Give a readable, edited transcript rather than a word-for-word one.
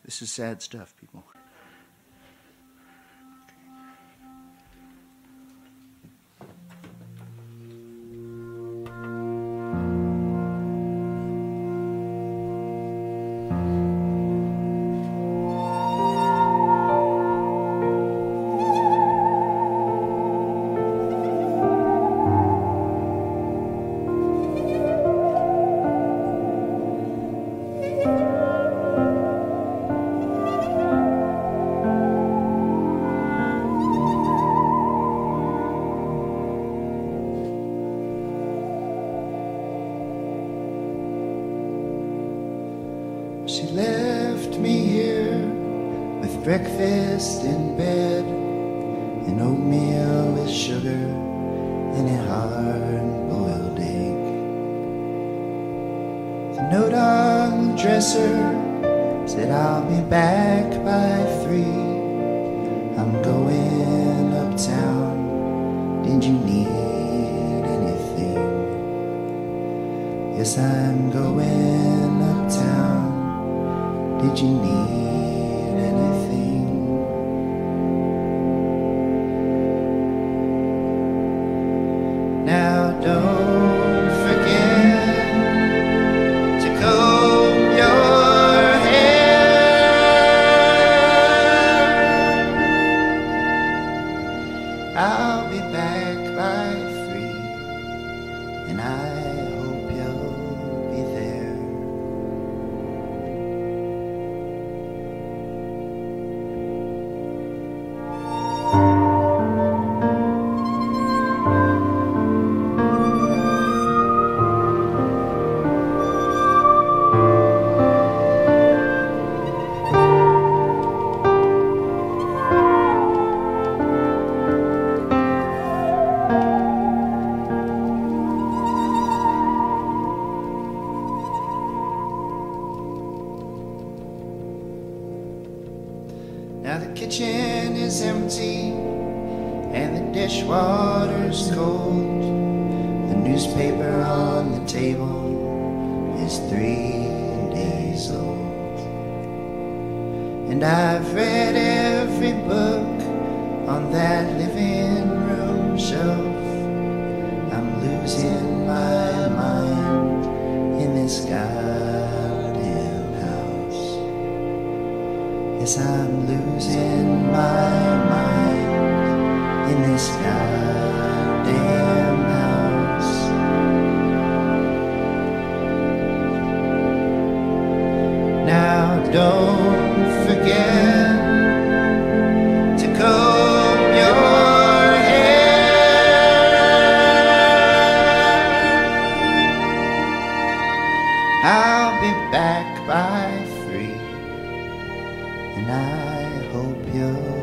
This is sad stuff, people. She left me here with breakfast in bed, and oatmeal with sugar and a hard-boiled egg. The note on the dresser said I'll be back by 3. I'm going uptown. Did you need anything? Yes, I'm going uptown. Did you need anything? Now don't forget to comb your hair. I'll be back by 3, and I hope you'll be there. Now the kitchen is empty and the dishwater's cold. The newspaper on the table is 3 days old. And I've read every book on that living room shelf. I'm losing my mind in this goddamn house. Yes, I'm losing my mind in this goddamn house. Now don't forget to comb your hair. I'll be back by 3, and I hope you'll